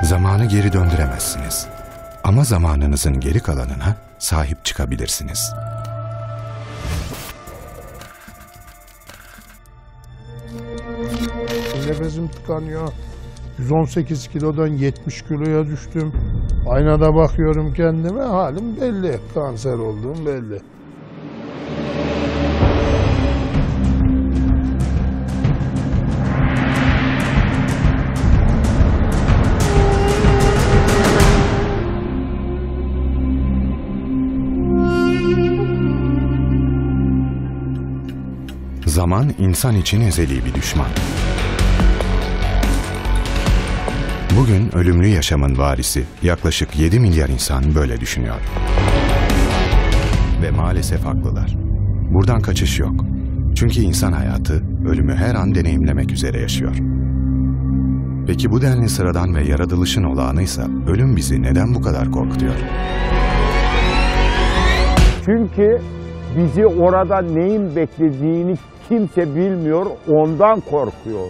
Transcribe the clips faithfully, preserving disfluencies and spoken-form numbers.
Zamanı geri döndüremezsiniz. Ama zamanınızın geri kalanına sahip çıkabilirsiniz. Nefesim tıkanıyor. yüz on sekiz kilodan yetmiş kiloya düştüm. Aynada bakıyorum kendime, halim belli. Kanser olduğum belli. Zaman insan için ezeli bir düşman. Bugün ölümlü yaşamın varisi yaklaşık yedi milyar insan böyle düşünüyor. Ve maalesef haklılar. Buradan kaçış yok. Çünkü insan hayatı ölümü her an deneyimlemek üzere yaşıyor. Peki bu denli sıradan ve yaratılışın olağanıysa ölüm bizi neden bu kadar korkutuyor? Çünkü bizi orada neyin beklediğini kimse bilmiyor, ondan korkuyor.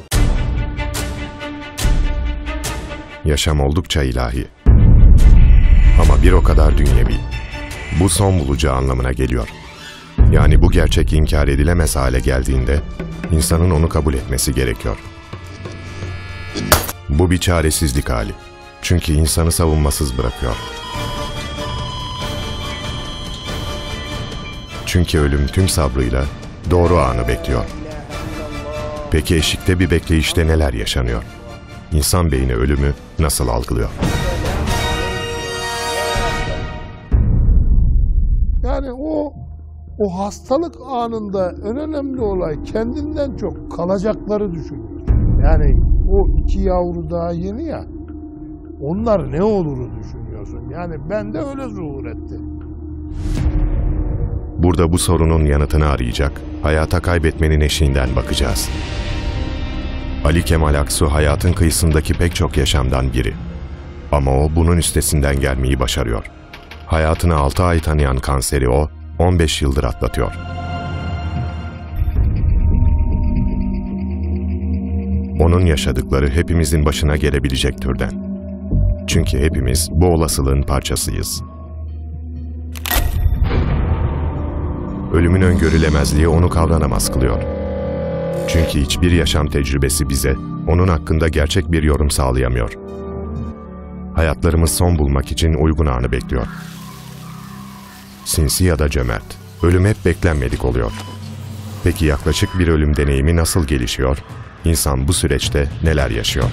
Yaşam oldukça ilahi. Ama bir o kadar dünyevi. Bu son bulacağı anlamına geliyor. Yani bu gerçek inkar edilemez hale geldiğinde insanın onu kabul etmesi gerekiyor. Bu bir çaresizlik hali. Çünkü insanı savunmasız bırakıyor. Çünkü ölüm tüm sabrıyla doğru anı bekliyor. Peki eşikte bir bekleyişte neler yaşanıyor? İnsan beyni ölümü nasıl algılıyor? Yani o o hastalık anında en önemli olay kendinden çok kalacakları düşünüyor. Yani o iki yavru daha yeni ya, onlar ne oluru düşünüyorsun. Yani bende öyle zuhur etti. Burada bu sorunun yanıtını arayacak, hayata kaybetmenin eşiğinden bakacağız. Ali Kemal Aksu hayatın kıyısındaki pek çok yaşamdan biri. Ama o bunun üstesinden gelmeyi başarıyor. Hayatını altı ay tanıyan kanseri o, on beş yıldır atlatıyor. Onun yaşadıkları hepimizin başına gelebilecek türden. Çünkü hepimiz bu olasılığın parçasıyız. Ölümün öngörülemezliği onu kavranamaz kılıyor. Çünkü hiçbir yaşam tecrübesi bize onun hakkında gerçek bir yorum sağlayamıyor. Hayatlarımız son bulmak için uygun anı bekliyor. Sinsi ya da cömert, ölüm hep beklenmedik oluyor. Peki yaklaşık bir ölüm deneyimi nasıl gelişiyor? İnsan bu süreçte neler yaşıyor?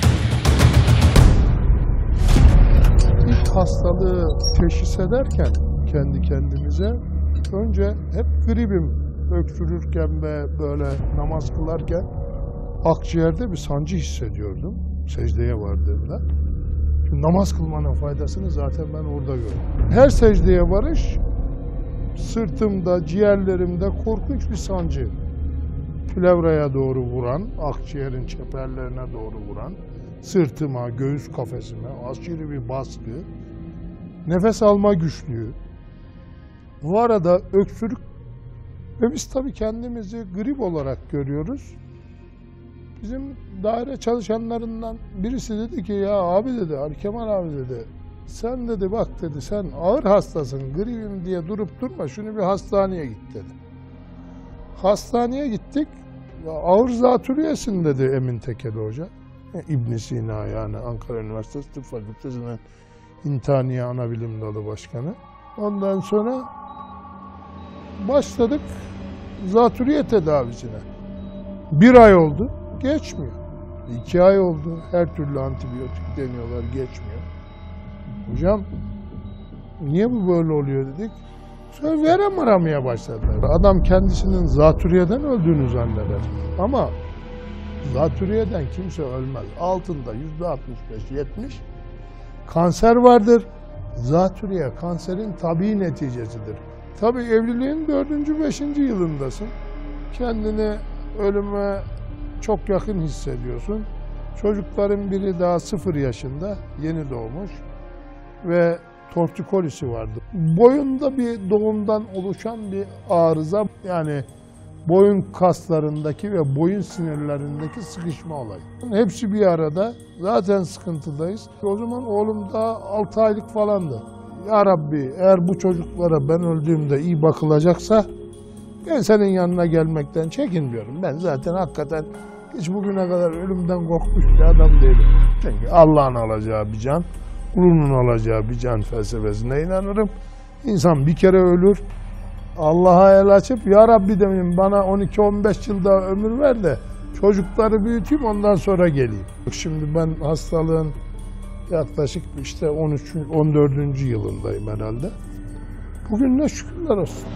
İlk hastalığı teşhis ederken kendi kendimize önce hep gribim, öksürürken ve böyle namaz kılarken akciğerde bir sancı hissediyordum secdeye vardığımda. Şimdi namaz kılmanın faydasını zaten ben orada gördüm. Her secdeye varış sırtımda, ciğerlerimde korkunç bir sancı. Plevraya doğru vuran, akciğerin çeperlerine doğru vuran, sırtıma, göğüs kafesime aşırı bir baskı, nefes alma güçlüğü. Bu arada öksürük ve biz tabii kendimizi grip olarak görüyoruz. Bizim daire çalışanlarından birisi dedi ki ya abi dedi, Ali Kemal abi dedi, sen dedi bak dedi sen ağır hastasın, gripim diye durup durma, şunu bir hastaneye git dedi. Hastaneye gittik, ya ağır zatürresin dedi Emin Tekeli Hoca. İbn Sina yani Ankara Üniversitesi Tıp Fakültesi'nin İntihaniye Anabilim Dalı Başkanı. Ondan sonra başladık zatürre tedavisine. Bir ay oldu, geçmiyor. İki ay oldu, her türlü antibiyotik deniyorlar, geçmiyor. Hocam, niye bu böyle oluyor dedik. Sonra verem aramaya başladılar. Adam kendisinin zatürreden öldüğünü zanneder. Ama zatürreden kimse ölmez. Altında yüzde altmış beş yetmiş kanser vardır. Zatürre kanserin tabii neticesidir. Tabii evliliğin dördüncü, beşinci yılındasın. Kendini ölüme çok yakın hissediyorsun. Çocukların biri daha sıfır yaşında, yeni doğmuş ve tortikolisi vardı. Boyunda bir doğumdan oluşan bir arıza, yani boyun kaslarındaki ve boyun sinirlerindeki sıkışma olayı. Hepsi bir arada. Zaten sıkıntıdayız. O zaman oğlum daha altı aylık falandı. Ya Rabbi, eğer bu çocuklara ben öldüğümde iyi bakılacaksa ben senin yanına gelmekten çekinmiyorum. Ben zaten hakikaten hiç bugüne kadar ölümden korkmuş bir adam değilim. Çünkü Allah'ın alacağı bir can, kulunun alacağı bir can felsefesine inanırım. İnsan bir kere ölür. Allah'a el açıp ya Rabbi demin bana on iki on beş yıl daha ömür ver de çocukları büyüteyim ondan sonra geleyim. Şimdi ben hastalığın yaklaşık işte on üç on dördüncü yılındayım herhalde. Bugün ne şükürler olsun.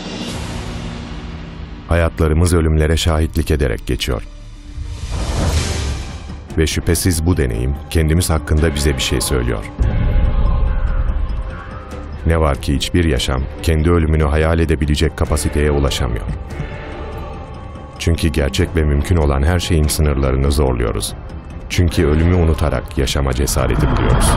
Hayatlarımız ölümlere şahitlik ederek geçiyor. Ve şüphesiz bu deneyim kendimiz hakkında bize bir şey söylüyor. Ne var ki hiçbir yaşam kendi ölümünü hayal edebilecek kapasiteye ulaşamıyor. Çünkü gerçek ve mümkün olan her şeyin sınırlarını zorluyoruz. Çünkü ölümü unutarak yaşama cesareti buluyoruz.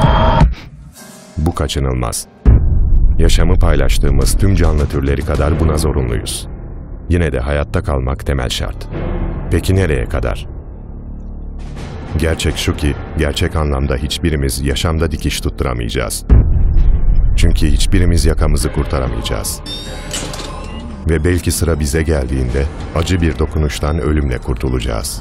Bu kaçınılmaz. Yaşamı paylaştığımız tüm canlı türleri kadar buna zorunluyuz. Yine de hayatta kalmak temel şart. Peki nereye kadar? Gerçek şu ki, gerçek anlamda hiçbirimiz yaşamda dikiş tutturamayacağız. Çünkü hiçbirimiz yakamızı kurtaramayacağız. Ve belki sıra bize geldiğinde acı bir dokunuştan ölümle kurtulacağız.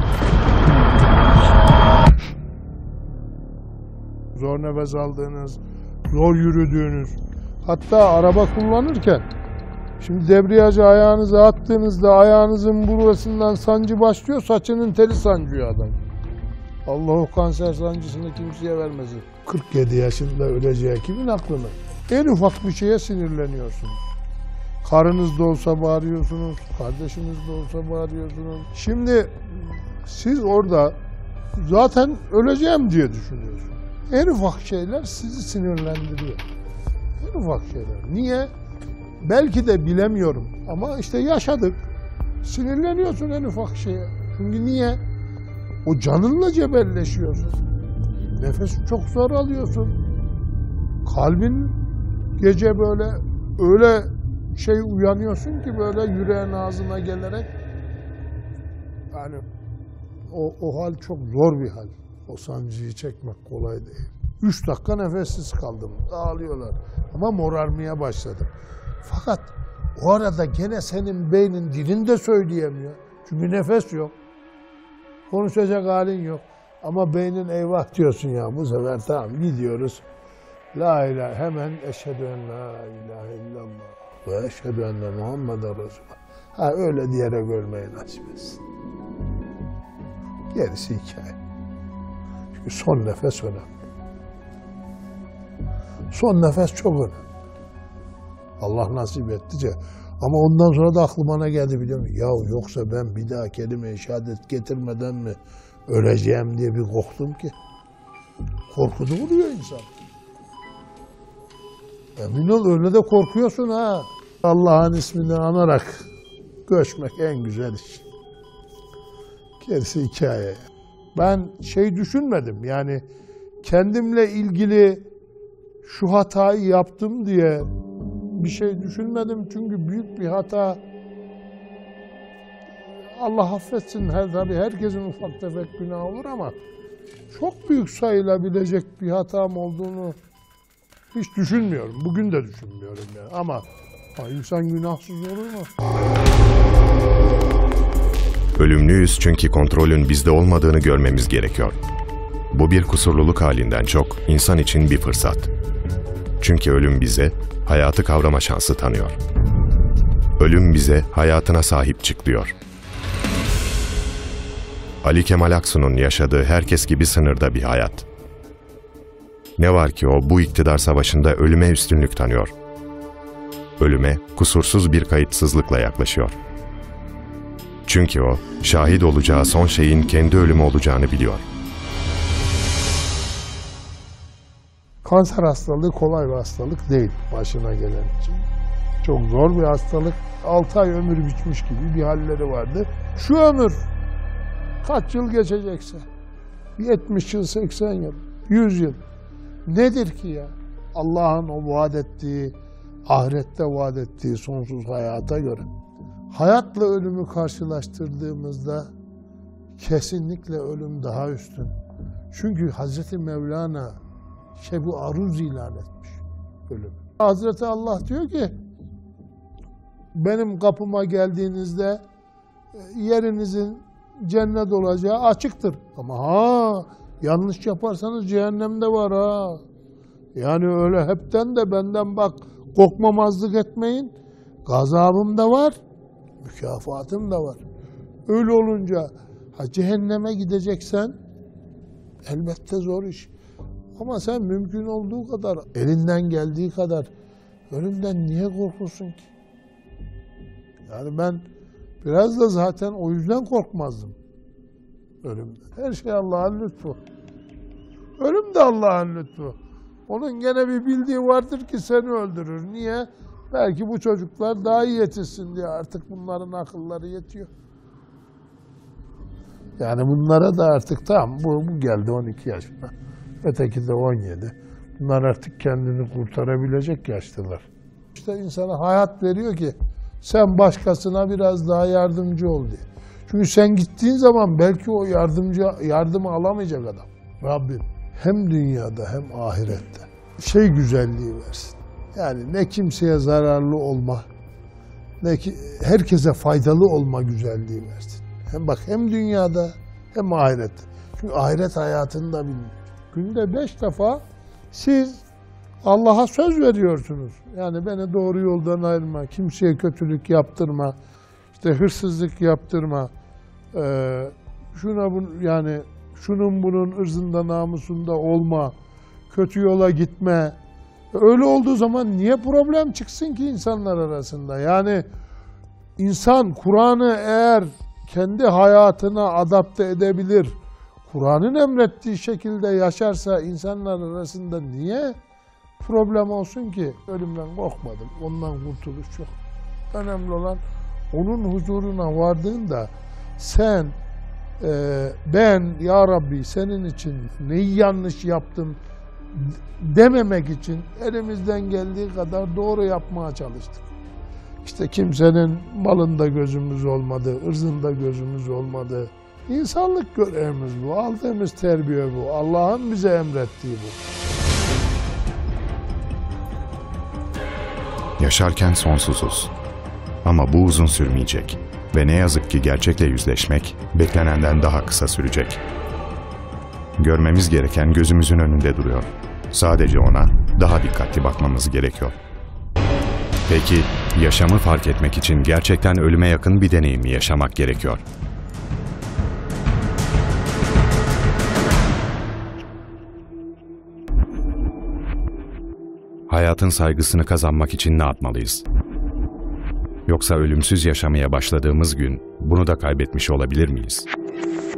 Zor nefes aldığınız, zor yürüdüğünüz, hatta araba kullanırken, şimdi debriyaja ayağınızı attığınızda ayağınızın burasından sancı başlıyor, saçının teli sancıyor adam. Allah o kanser sancısını kimseye vermesin. kırk yedi yaşında öleceği kimin aklına? En ufak bir şeye sinirleniyorsunuz. Karınız da olsa bağırıyorsunuz, kardeşiniz de olsa bağırıyorsunuz. Şimdi siz orada zaten öleceğim diye düşünüyorsunuz. En ufak şeyler sizi sinirlendiriyor. En ufak şeyler. Niye? Belki de bilemiyorum ama işte yaşadık. Sinirleniyorsun en ufak şeye. Çünkü niye? O canınla cebelleşiyorsun. Nefes çok zor alıyorsun. Kalbin gece böyle öyle şey uyanıyorsun ki böyle yüreğin ağzına gelerek. Yani o, o hal çok zor bir hal. O sancıyı çekmek kolay değil. Üç dakika nefessiz kaldım. Ağlıyorlar. Ama morarmaya başladım. Fakat o arada gene senin beynin dilin de söyleyemiyor. Çünkü nefes yok. Konuşacak halin yok. Ama beynin eyvah diyorsun ya bu sefer tamam gidiyoruz. La ilahe hemen eşhedü en la ilahe illallah ve eşhedü enne Muhammeden Resulullah. Ha öyle diyerek ölmeyi nasip etsin. Gerisi hikaye. Çünkü son nefes önemli. Son nefes çok önemli. Allah nasip ettice. Ama ondan sonra da aklı bana geldi biliyor musun? Ya yoksa ben bir daha kelime-i şehadet getirmeden mi öleceğim diye bir korktum ki. Korkudu vuruyor insan. Emin ol öyle de korkuyorsun ha. Allah'ın ismini anarak göçmek en güzel iş. Gerisi hikaye. Ben şey düşünmedim yani kendimle ilgili şu hatayı yaptım diye bir şey düşünmedim çünkü büyük bir hata. Allah affetsin her tabii herkesin ufak tefek günahı olur ama çok büyük sayılabilecek bir hatam olduğunu hiç düşünmüyorum. Bugün de düşünmüyorum yani ama insan günahsız olur mu? Ölümlüyüz çünkü kontrolün bizde olmadığını görmemiz gerekiyor. Bu bir kusurluluk halinden çok insan için bir fırsat. Çünkü ölüm bize hayatı kavrama şansı tanıyor. Ölüm bize hayatına sahip çık diyor. Ali Kemal Aksu'nun yaşadığı herkes gibi sınırda bir hayat. Ne var ki o bu iktidar savaşında ölüme üstünlük tanıyor. Ölüme kusursuz bir kayıtsızlıkla yaklaşıyor. Çünkü o şahit olacağı son şeyin kendi ölümü olacağını biliyor. Kanser hastalığı kolay bir hastalık değil başına gelen için. Çok zor bir hastalık. altı ay ömür bitmiş gibi bir halleri vardı. Şu ömür kaç yıl geçecekse, yetmiş yıl, seksen yıl, yüz yıl nedir ki ya? Allah'ın o vaat ettiği, ahirette vaat ettiği sonsuz hayata göre hayatla ölümü karşılaştırdığımızda kesinlikle ölüm daha üstün. Çünkü Hazreti Mevlana Şebu Aruz ilan etmiş ölümü. Hazreti Allah diyor ki, benim kapıma geldiğinizde yerinizin cennet olacağı açıktır. Ama ha yanlış yaparsanız cehennemde var ha. Yani öyle hepten de benden bak korkmamazlık etmeyin. Gazabım da var, mükafatım da var. Öyle olunca ha, cehenneme gideceksen elbette zor iş. Ama sen mümkün olduğu kadar, elinden geldiği kadar ölümden niye korkursun ki? Yani ben biraz da zaten o yüzden korkmazdım ölümden. Her şey Allah'ın lütfu. Ölüm de Allah'ın lütfu. Onun gene bir bildiği vardır ki seni öldürür. Niye? Belki bu çocuklar daha iyi yetişsin diye artık bunların akılları yetiyor. Yani bunlara da artık tamam bu, bu geldi on iki yaşına. Öteki de on yedi. Bunlar artık kendini kurtarabilecek yaşlılar. İşte insana hayat veriyor ki sen başkasına biraz daha yardımcı ol diye. Çünkü sen gittiğin zaman belki o yardımcı yardımı alamayacak adam. Rabbim hem dünyada hem ahirette şey güzelliği versin. Yani ne kimseye zararlı olma, ne ki herkese faydalı olma güzelliği versin. Hem bak hem dünyada hem ahirette. Çünkü ahiret hayatını da bilmiyor. Günde beş defa siz Allah'a söz veriyorsunuz. Yani beni doğru yoldan ayırma, kimseye kötülük yaptırma, işte hırsızlık yaptırma, ee, şuna bun, yani şunun bunun ırzında namusunda olma, kötü yola gitme. Öyle olduğu zaman niye problem çıksın ki insanlar arasında? Yani insan Kur'an'ı eğer kendi hayatına adapte edebilir, Kur'an'ın emrettiği şekilde yaşarsa insanlar arasında niye problem olsun ki? Ölümden korkmadım, ondan kurtuluş yok. Önemli olan onun huzuruna vardığında sen, e, ben ya Rabbi senin için neyi yanlış yaptım dememek için elimizden geldiği kadar doğru yapmaya çalıştık. İşte kimsenin malında gözümüz olmadı, ırzında gözümüz olmadı. İnsanlık görevimiz bu, aldığımız terbiye bu, Allah'ın bize emrettiği bu. Yaşarken sonsuzuz. Ama bu uzun sürmeyecek. Ve ne yazık ki gerçekle yüzleşmek beklenenden daha kısa sürecek. Görmemiz gereken gözümüzün önünde duruyor. Sadece ona daha dikkatli bakmamız gerekiyor. Peki yaşamı fark etmek için gerçekten ölüme yakın bir deneyimi yaşamak gerekiyor. Hayatın saygısını kazanmak için ne yapmalıyız? Yoksa ölümsüz yaşamaya başladığımız gün bunu da kaybetmiş olabilir miyiz?